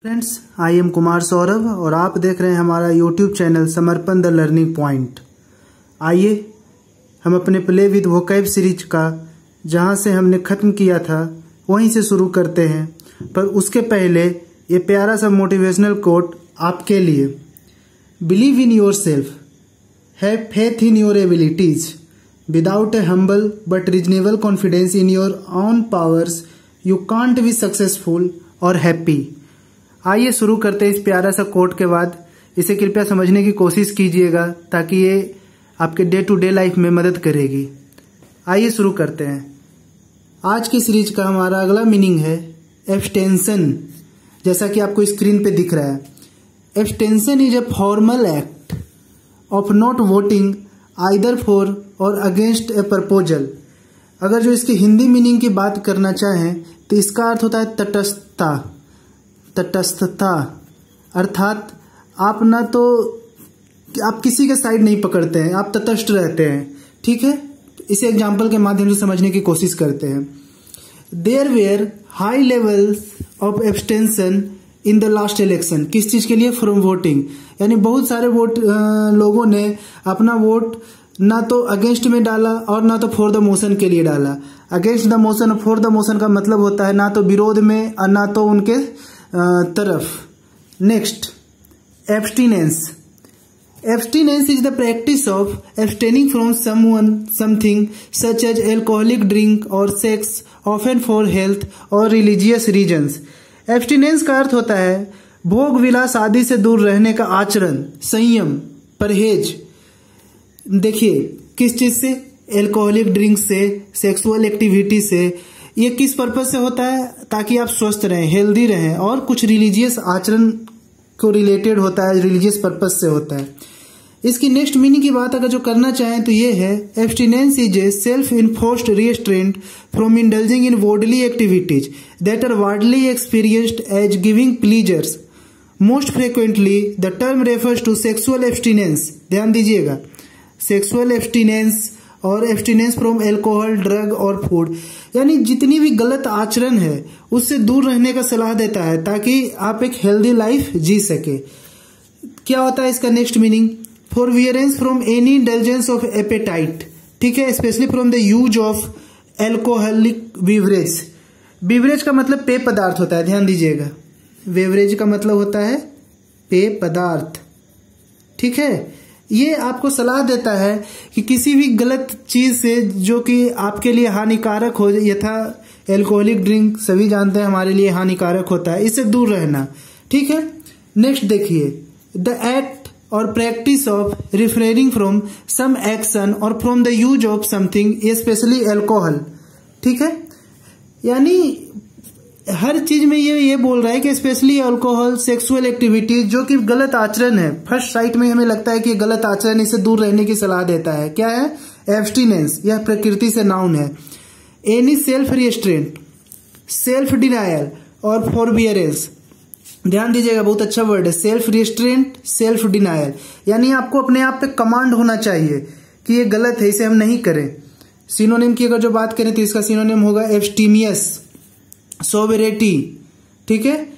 Friends, I am Kumar Saurabh और आप देख रहे हैं हमारा YouTube channel Samarpan the learning point. आइए हम अपने प्ले विद वोकैब सीरीज का जहां से हमने ख़त्म किया था वहीं से शुरू करते हैं। पर उसके पहले ये प्यारा सा मोटिवेशनल कोट आपके लिए। Believe in yourself, have faith in your abilities, without a humble but reasonable confidence in your own powers you can't be successful और हैप्पी। आइए शुरू करते हैं इस प्यारा सा कोट के बाद। इसे कृपया समझने की कोशिश कीजिएगा ताकि ये आपके डे टू डे लाइफ में मदद करेगी। आइए शुरू करते हैं। आज की सीरीज का हमारा अगला मीनिंग है एब्सटेंशन। जैसा कि आपको स्क्रीन पे दिख रहा है, abstention is a formal act of not voting either for और अगेंस्ट ए प्रपोजल। अगर जो इसकी हिंदी मीनिंग की बात करना चाहें तो इसका अर्थ होता है तटस्थता। तटस्थता अर्थात आप ना तो आप किसी के साइड नहीं पकड़ते हैं, आप तटस्थ रहते हैं। ठीक है, इसे एग्जाम्पल के माध्यम से समझने की कोशिश करते हैं। There were high levels of abstention in the last election. किस चीज के लिए? From voting. यानी बहुत सारे लोगों ने अपना वोट ना तो अगेंस्ट में डाला और ना तो फॉर द मोशन के लिए डाला। अगेंस्ट द मोशन और फॉर द मोशन का मतलब होता है ना तो विरोध में और ना तो उनके तरफ। Next, abstinence. Abstinence is the practice of abstaining from something such as alcoholic drink or sex, often for health or religious reasons. Abstinence का अर्थ होता है भोग विलास आदि से दूर रहने का आचरण, संयम, परहेज। देखिए किस चीज से? एल्कोहलिक ड्रिंक से, सेक्सुअल एक्टिविटी से। ये किस पर्पज से होता है? ताकि आप स्वस्थ रहें, हेल्दी रहें, और कुछ रिलीजियस आचरण को रिलेटेड होता है, रिलीजियस पर्पज से होता है। इसकी नेक्स्ट मीनिंग की बात अगर जो करना चाहें तो ये है abstinence is a self enforced restraint from indulging in bodily activities that are widely experienced as giving pleasures. Most frequently the term refers to sexual abstinence. ध्यान दीजिएगा, सेक्सुअल एब्सटिनेंस और एब्सटिनेंस फ्रॉम एल्कोहल, ड्रग और food. यानी जितनी भी गलत आचरण है उससे दूर रहने का सलाह देता है ताकि आप एक हेल्दी लाइफ जी सके। क्या होता है इसका next meaning? Forbearance from any indulgence of appetite. ठीक है, specially from the use of alcoholic beverage. Beverage का मतलब पेय पदार्थ होता है, ध्यान दीजिएगा। बेवरेज का मतलब होता है पेय पदार्थ। ठीक है, ये आपको सलाह देता है कि किसी भी गलत चीज से जो कि आपके लिए हानिकारक हो, यथा एल्कोहलिक ड्रिंक सभी जानते हैं हमारे लिए हानिकारक होता है, इससे दूर रहना। ठीक है, नेक्स्ट देखिए, द एक्ट और practice of refraining from some action और from the use of something, specially alcohol. ठीक है, यानी हर चीज में ये बोल रहा है कि स्पेशली अल्कोहल, सेक्सुअल एक्टिविटीज जो कि गलत आचरण है। फर्स्ट साइट में हमें लगता है कि गलत आचरण, इससे दूर रहने की सलाह देता है। क्या है? एब्सटिनेंस। यह प्रकृति से नाउन है। Any self restraint, self denial और फॉरबियरेंस। ध्यान दीजिएगा, बहुत अच्छा वर्ड है, सेल्फ रिस्ट्रेंट, सेल्फ डिनायल। यानी आपको अपने आप पे कमांड होना चाहिए कि ये गलत है, इसे हम नहीं करें। सिनोनिम की अगर जो बात करें तो इसका सिनोनिम होगा एब्स्टीमियस, सोबरेटी। ठीक है,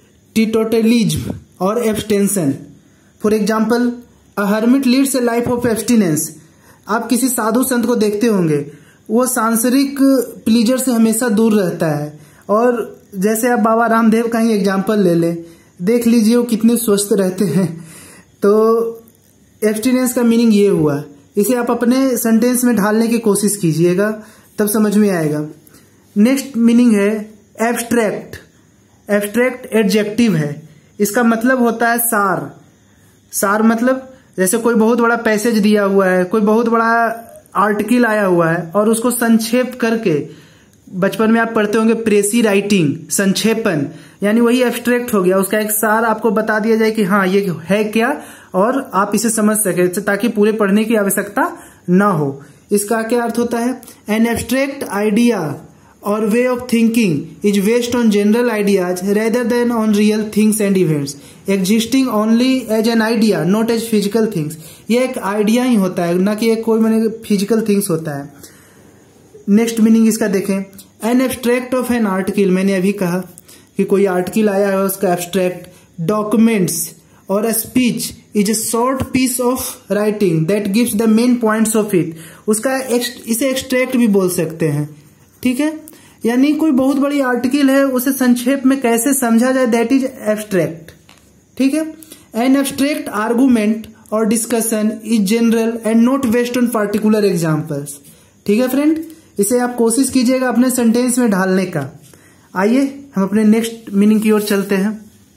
टीटोटलिज्म और abstention. For example, a hermit leads a life of abstinence. आप किसी साधु संत को देखते होंगे, वो सांसारिक प्लीजर से हमेशा दूर रहता है। और जैसे आप बाबा रामदेव का ही एग्जाम्पल ले लें, देख लीजिए वो कितने स्वस्थ रहते हैं। तो एब्सटिनेंस का मीनिंग ये हुआ। इसे आप अपने सेंटेंस में ढालने की कोशिश कीजिएगा, तब समझ में आएगा। नेक्स्ट मीनिंग है एब्स्ट्रैक्ट। एब्स्ट्रैक्ट एडजेक्टिव है, इसका मतलब होता है सार। सार मतलब जैसे कोई बहुत बड़ा पैसेज दिया हुआ है, कोई बहुत बड़ा आर्टिकल आया हुआ है और उसको संक्षेप करके, बचपन में आप पढ़ते होंगे प्रेसी राइटिंग, संक्षेपण, यानी वही एब्स्ट्रैक्ट हो गया। उसका एक सार आपको बता दिया जाए कि हाँ ये है क्या, और आप इसे समझ सके ताकि पूरे पढ़ने की आवश्यकता ना हो। इसका क्या अर्थ होता है? एन एब्स्ट्रैक्ट आइडिया और way of thinking is based on general ideas rather than on real things and events, existing only as an idea not as physical things. ये एक आइडिया ही होता है, ना कि एक कोई मैंने फिजिकल थिंग्स होता है। नेक्स्ट मीनिंग इसका देखें, an abstract of an article. मैंने अभी कहा कि कोई आर्टिकल आया है उसका एब्स्ट्रैक्ट। डॉक्यूमेंट्स और speech is a short piece of writing that gives the main points of it, उसका इसे एक्सट्रैक्ट भी बोल सकते हैं। ठीक है, यानी कोई बहुत बड़ी आर्टिकल है उसे संक्षेप में कैसे समझा जाए, दैट इज एब्स्ट्रैक्ट। ठीक है, एन एब्स्ट्रैक्ट आर्गुमेंट और discussion is general and not based on particular examples. ठीक है फ्रेंड, इसे आप कोशिश कीजिएगा अपने सेंटेंस में ढालने का। आइए हम अपने नेक्स्ट मीनिंग की ओर चलते हैं।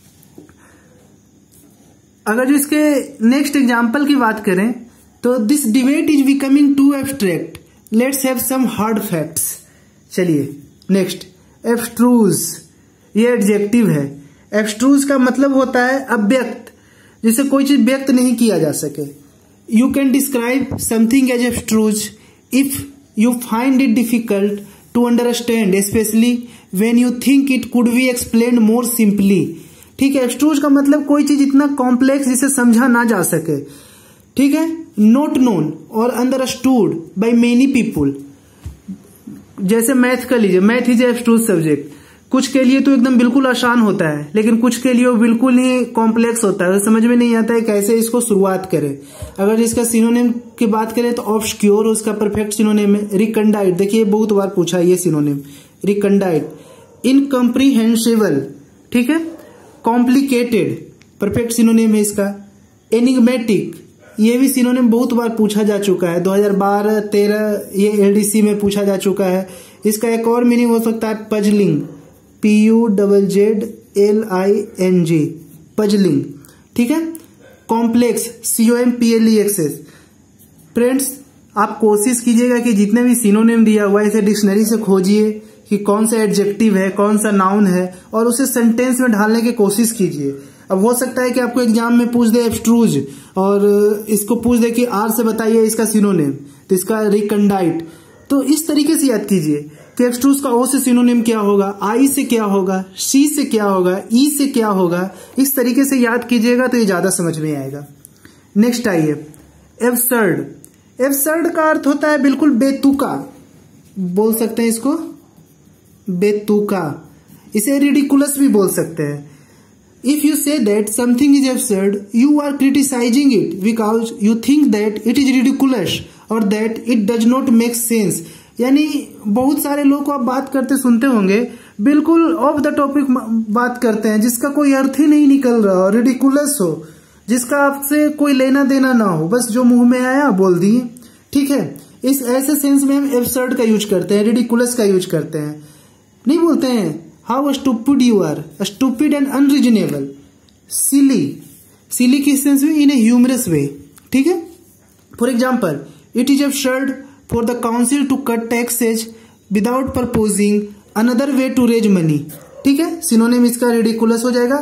अगर जो इसके नेक्स्ट एग्जाम्पल की बात करें तो this debate is becoming too abstract, let's have some hard facts. चलिए नेक्स्ट, एब्स्ट्रूज, ये एडजेक्टिव है। एब्स्ट्रूज का मतलब होता है अव्यक्त, जिसे कोई चीज व्यक्त नहीं किया जा सके। You can describe something as abstruse if you find it difficult to understand, specially when you think it could be explained more simply. ठीक है, एब्स्ट्रूज का मतलब कोई चीज इतना कॉम्प्लेक्स जिसे समझा ना जा सके। ठीक है, नॉट नोन और अंडरस्टूड बाय मेनी पीपुल, जैसे मैथ का लीजिए, मैथ इज एब्स्ट्रूज सब्जेक्ट। कुछ के लिए तो एकदम बिल्कुल आसान होता है, लेकिन कुछ के लिए वो बिल्कुल ही कॉम्प्लेक्स होता है, समझ में नहीं आता है कैसे इसको शुरुआत करें। अगर इसका सिनोनिम की बात करें तो ऑब्सक्योर उसका परफेक्ट सिनोनिम है। रिकंडाइट, देखिए बहुत बार पूछा है ये सिनोनिम, रिकंडाइट। इनकम्प्रीहेंसिबल, ठीक है, कॉम्प्लिकेटेड, परफेक्ट सिनोनिम है इसका। एनिग्मेटिक, ये भी सिनोनिम बहुत बार पूछा जा चुका है, 2012-13 ये एलडीसी में पूछा जा चुका है। इसका एक और मीनिंग हो सकता है पजलिंग, PUZZLING, पजलिंग। ठीक है, कॉम्प्लेक्स, COMPLEX। फ्रेंड्स, आप कोशिश कीजिएगा कि जितने भी सिनोनिम दिया हुआ है इसे डिक्शनरी से खोजिए कि कौन सा एडजेक्टिव है, कौन सा नाउन है, और उसे सेंटेंस में ढालने की कोशिश कीजिए। अब हो सकता है कि आपको एग्जाम में पूछ दे एब्स्ट्रूज और इसको पूछ दे कि आर से बताइए इसका सिनोनिम, तो इसका रिकंडाइट। तो इस तरीके से याद कीजिए कि एब्स्ट्रूज का ओ से सिनोनिम क्या होगा, आई से क्या होगा, सी से क्या होगा, ई से क्या होगा। इस तरीके से याद कीजिएगा तो ये ज्यादा समझ में आएगा। नेक्स्ट आइए, एब्सर्ड। एब्सर्ड का अर्थ होता है बिल्कुल बेतुका, बोल सकते हैं इसको बेतुका। इसे रिडिकुलस भी बोल सकते हैं। If you say that something is absurd, you are criticizing it because you think that it is ridiculous or that it does not make sense। यानी बहुत सारे लोग को आप बात करते सुनते होंगे, बिल्कुल ऑफ द टॉपिक बात करते हैं जिसका कोई अर्थ ही नहीं निकल रहा हो, रिडिकुलस हो, जिसका आपसे कोई लेना देना ना हो, बस जो मुंह में आया बोल दिए। ठीक है, इस ऐसे सेंस में हम एब्सर्ड का यूज करते हैं, रिडिकुलस का यूज करते हैं। नहीं बोलते हैं how stupid you are, stupid and unreasonable. Silly, silly किस सेंस में, इन ए ह्यूमरस वे। ठीक है, for example, it is absurd for the council to cut taxes without proposing another way to raise money. ठीक है, synonym इसका ridiculous हो जाएगा,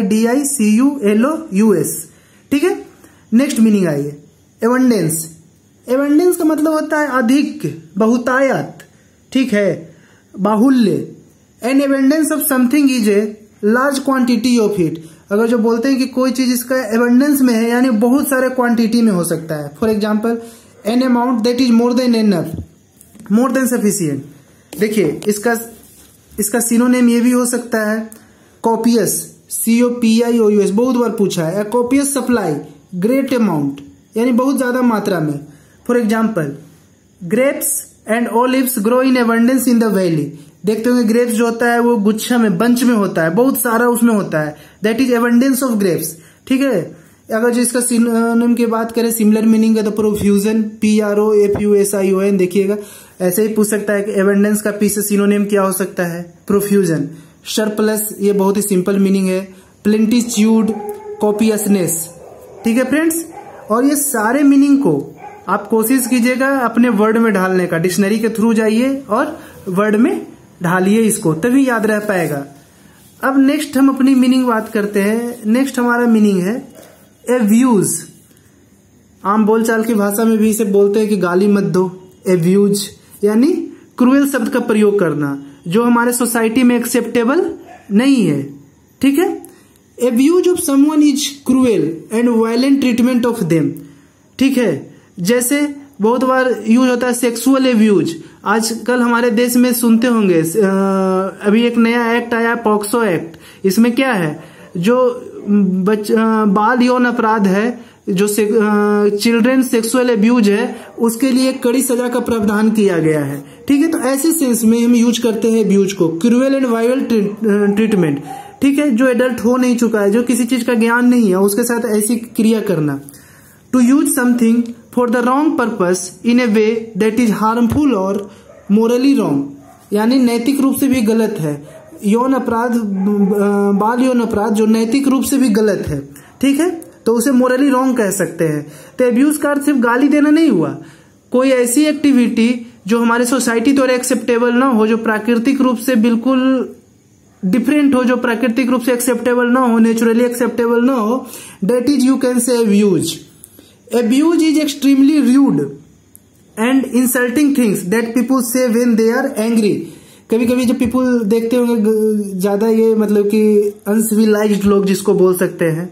RIDICULOUS। ठीक है, नेक्स्ट मीनिंग आइए, एबंडेंस। एबंडेंस का मतलब होता है अधिक, बहुतायत। ठीक है, बाहुल्य। An abundance of something is a large quantity of it. अगर जो बोलते हैं कि कोई चीज इसका एबंडेंस में है, यानी बहुत सारे क्वांटिटी में हो सकता है। For example, an amount that is more than enough, more than sufficient. देखिए इसका सिनोनिम ये भी हो सकता है कॉपियस, COPIOUS, बहुत बार पूछा है। कॉपियस सप्लाई, ग्रेट अमाउंट, यानी बहुत ज्यादा मात्रा में। For example, grapes and olives grow in abundance in the valley. देखते होंगे ग्रेप्स जो होता है वो गुच्छा में, बंच में होता है, बहुत सारा उसमें होता है, that is abundance of grapes. ठीक है, अगर जो इसका सिनोनिम की बात करें, सिमिलर मीनिंग है तो प्रोफ्यूजन, PROFUSION। देखिएगा ऐसे ही पूछ सकता है कि एबंडेंस का पी से सिनोनिम क्या हो सकता है, प्रोफ्यूजन। सरप्लस, ये बहुत ही सिंपल मीनिंग है, प्लेंटिट्यूड, कॉपियसनेस। ठीक है फ्रेंड्स, और ये सारे मीनिंग को आप कोशिश कीजिएगा अपने वर्ड में ढालने का। डिक्शनरी के थ्रू जाइए और वर्ड में ढालिए इसको, तभी याद रह पाएगा। अब नेक्स्ट हम अपनी मीनिंग बात करते हैं। नेक्स्ट हमारा मीनिंग है एव्यूज। आम बोलचाल की भाषा में भी इसे बोलते हैं कि गाली मत दो। एव्यूज यानी क्रूएल शब्द का प्रयोग करना, जो हमारे सोसाइटी में एक्सेप्टेबल नहीं है। ठीक है, abuse of someone is cruel and violent treatment of them. ठीक है, जैसे बहुत बार यूज होता है सेक्सुअल एब्यूज। आजकल हमारे देश में सुनते होंगे, अभी एक नया एक्ट आया पॉक्सो एक्ट। इसमें क्या है, जो बाल यौन अपराध है, जो चिल्ड्रन सेक्सुअल एब्यूज है, उसके लिए कड़ी सजा का प्रावधान किया गया है। ठीक है, तो ऐसे सेंस में हम यूज करते हैं एब्यूज को, क्रूएल एंड वायलेंट ट्रीटमेंट। ठीक है, जो एडल्ट हो नहीं चुका है, जो किसी चीज का ज्ञान नहीं है, उसके साथ ऐसी क्रिया करना। To use something for the wrong purpose in a way that is harmful और मोरली रॉन्ग, यानी नैतिक रूप से भी गलत है। यौन अपराध, बाल यौन अपराध जो नैतिक रूप से भी गलत है, ठीक है, तो उसे मोरली रॉन्ग कह सकते हैं। तो एब्यूज का अर्थ सिर्फ गाली देना नहीं हुआ, कोई ऐसी एक्टिविटी जो हमारे सोसाइटी द्वारा एक्सेप्टेबल ना हो, जो प्राकृतिक रूप से बिल्कुल डिफरेंट हो, जो प्राकृतिक रूप से एक्सेप्टेबल ना हो, नेचुरली एक्सेप्टेबल ना हो, that is you can say abuse. Abuse is extremely rude and insulting things that people say when they are angry. कभी कभी जब पीपुल देखते होंगे ज्यादा, ये मतलब कि अनसिविलाइज्ड लोग जिसको बोल सकते हैं,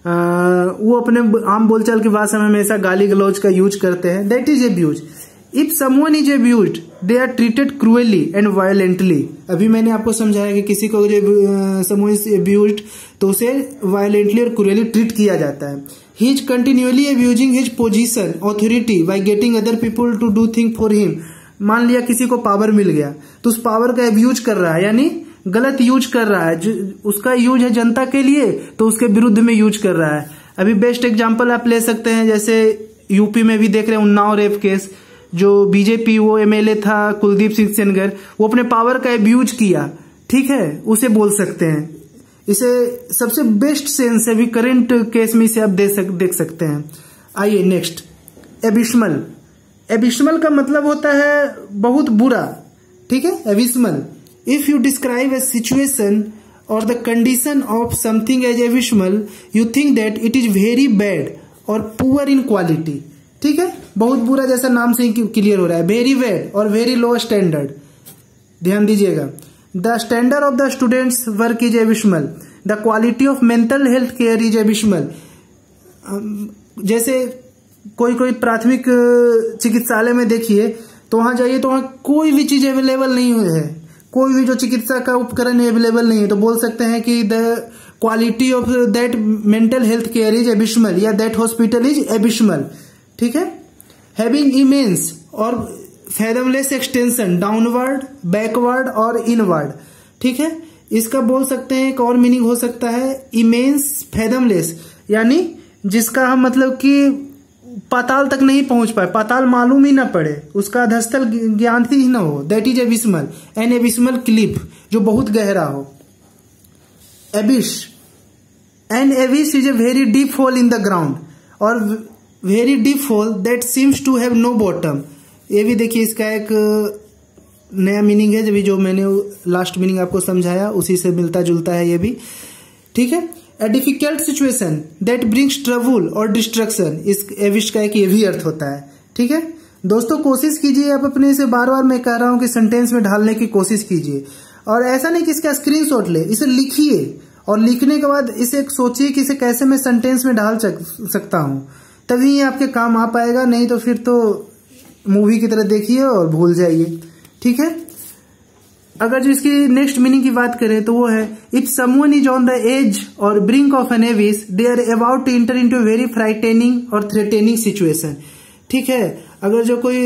वो अपने आम बोलचाल की भाषा में हमेशा गाली गलौज का यूज करते हैं। That is abuse. If someone is abused they are treated cruelly and violently. अभी मैंने आपको समझाया कि किसी को जो समवन इज एब्यूज्ड तो उसे वायलेंटली और क्रूअली ट्रीट किया जाता है। He is continuously abusing his position authority by getting other people to do thing for him. मान लिया किसी को पावर मिल गया तो उस पावर का एब्यूज कर रहा है, यानी गलत यूज कर रहा है। उसका यूज है जनता के लिए तो उसके विरुद्ध में यूज कर रहा है। अभी बेस्ट एग्जांपल आप ले सकते हैं, जैसे यूपी में भी देख रहे हैं उन्नाव रेप केस, जो बीजेपी वो एमएलए था कुलदीप सिंह सेनगर, वो अपने पावर का एब्यूज किया, ठीक है, उसे बोल सकते हैं। इसे सबसे बेस्ट सेंस अभी करंट केस में इसे आप देख सकते हैं। आइए नेक्स्ट, एबिस्मल। एबिस्मल का मतलब होता है बहुत बुरा, ठीक है, abysmal. If you describe a situation or the condition of something as abysmal, you think that it is very bad or poor in quality. ठीक है, बहुत बुरा जैसा नाम से ही क्लियर हो रहा है। वेरी बैड और वेरी लो स्टैंडर्ड, ध्यान दीजिएगा। The standard of the students work is abysmal, the quality of mental health care is abysmal. जैसे कोई प्राथमिक चिकित्सालय में देखिए तो वहां जाइए तो वहां कोई भी चीज अवेलेबल नहीं है, कोई भी जो चिकित्सा का उपकरण अवेलेबल नहीं है, तो बोल सकते हैं कि the quality of that mental health care is abysmal या दैट हॉस्पिटल इज एबिस्मल। ठीक है, हैविंग इमेंस और फैथमलेस एक्सटेंशन डाउनवर्ड, बैकवर्ड और इनवर्ड। ठीक है, इसका बोल सकते हैं एक और मीनिंग हो सकता है इमेंस फैथमलेस, यानी जिसका हम मतलब कि पाताल तक नहीं पहुंच पाए, पाताल मालूम ही ना पड़े, उसका अधस्तल ज्ञान ही ना हो, that is abysmal. An abysmal cliff, जो बहुत गहरा हो। Abyss, an abyss is a very deep hole in the ground और very deep hole that seems to have no bottom. ये भी देखिए इसका एक नया मीनिंग है, जो मैंने लास्ट मीनिंग आपको समझाया उसी से मिलता जुलता है ये भी। ठीक है, A difficult situation that brings trouble और डिस्ट्रक्शन, इस एविश का एक ये भी अर्थ होता है। ठीक है दोस्तों, कोशिश कीजिए आप अपने इसे बार बार मैं कह रहा हूं कि सेंटेंस में ढालने की कोशिश कीजिए, और ऐसा नहीं कि इसका स्क्रीनशॉट ले, इसे लिखिए और लिखने के बाद इसे सोचिए कि इसे कैसे मैं सेंटेंस में ढाल सकता हूं, तभी ये आपके काम आ पाएगा। नहीं तो फिर तो मूवी की तरह देखिए और भूल जाइए। ठीक है, अगर जो इसकी नेक्स्ट मीनिंग की बात करें तो वो है if someone is on the edge और brink of an abyss they are about to enter into very frightening और थ्रेटेनिंग सिचुएशन। ठीक है, अगर जो कोई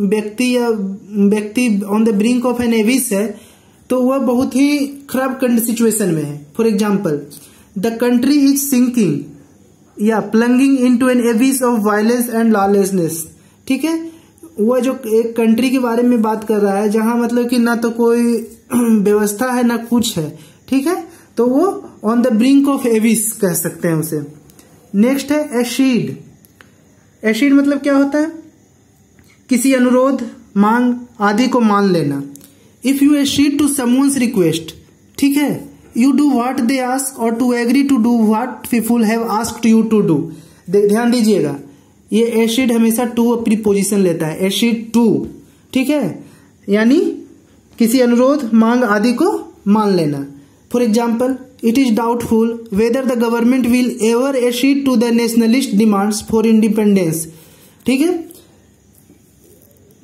व्यक्ति on the brink of an abyss है तो वह बहुत ही खराब सिचुएशन में है। For example, the country is sinking या plunging into an abyss of violence and lawlessness. ठीक है, वह जो एक कंट्री के बारे में बात कर रहा है जहां मतलब कि ना तो कोई व्यवस्था है ना कुछ है। ठीक है, तो वो on the brink of abyss कह सकते हैं उसे। नेक्स्ट है एशीड। एशीड मतलब क्या होता है, किसी अनुरोध, मांग आदि को मान लेना। If you accede to someone's request, ठीक है, you do what they ask और to agree to do what people have asked you to do. ध्यान दीजिएगा, ये एसिड हमेशा टू प्रीपोजिशन लेता है, एसिड टू। ठीक है, यानी किसी अनुरोध, मांग आदि को मान लेना। For example, it is doubtful whether the government will ever accede to the nationalist demands for independence. ठीक है,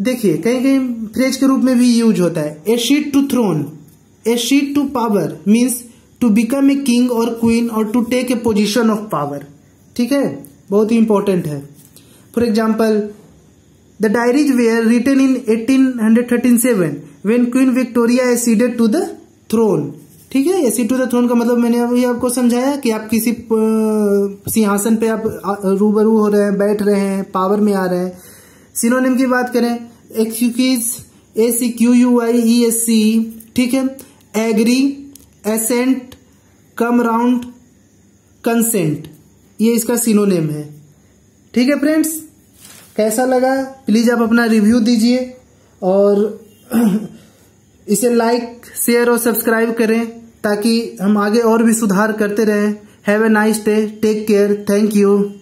देखिए कहीं कहीं फ्रेज के रूप में भी यूज होता है। Accede to throne, accede to power means to become a king और क्वीन और to take a position of power. ठीक है, बहुत ही इंपॉर्टेंट है। For example the diaries were written in 1837 when queen Victoria acceded to the throne. ठीक है, acid to the throne का मतलब मैंने अभी आपको समझाया कि आप किसी सिंहासन पे आप रूबरू हो रहे हैं, बैठ रहे हैं, पावर में आ रहे हैं। सिनोनिम की बात करें, एक्सक्यूज, ACQUIESC, ठीक है, agree, assent, come round, consent, ये इसका सिनोनिम है। ठीक है फ्रेंड्स, कैसा लगा प्लीज आप अपना रिव्यू दीजिए और इसे लाइक, शेयर और सब्सक्राइब करें ताकि हम आगे और भी सुधार करते रहें। Have a nice day, take care, thank you.